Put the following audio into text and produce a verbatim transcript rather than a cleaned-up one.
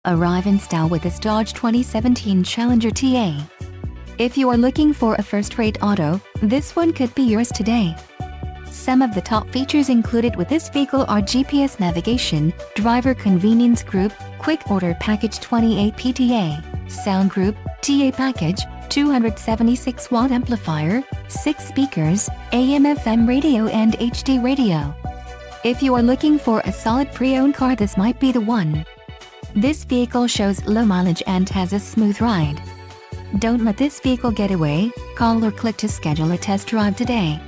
Arrive in style with this Dodge twenty seventeen Challenger T A. If you are looking for a first-rate auto, this one could be yours today. Some of the top features included with this vehicle are G P S navigation, driver convenience group, quick order package twenty-eight P T A, sound group, T A package, two hundred seventy-six watt amplifier, six speakers, A M F M radio and H D radio. If you are looking for a solid pre-owned car, this might be the one. This vehicle shows low mileage and has a smooth ride. Don't let this vehicle get away. Call or click to schedule a test drive today.